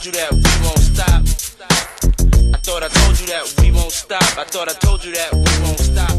you that we won't stop. I thought I told you that we won't stop. I thought I told you that we won't stop.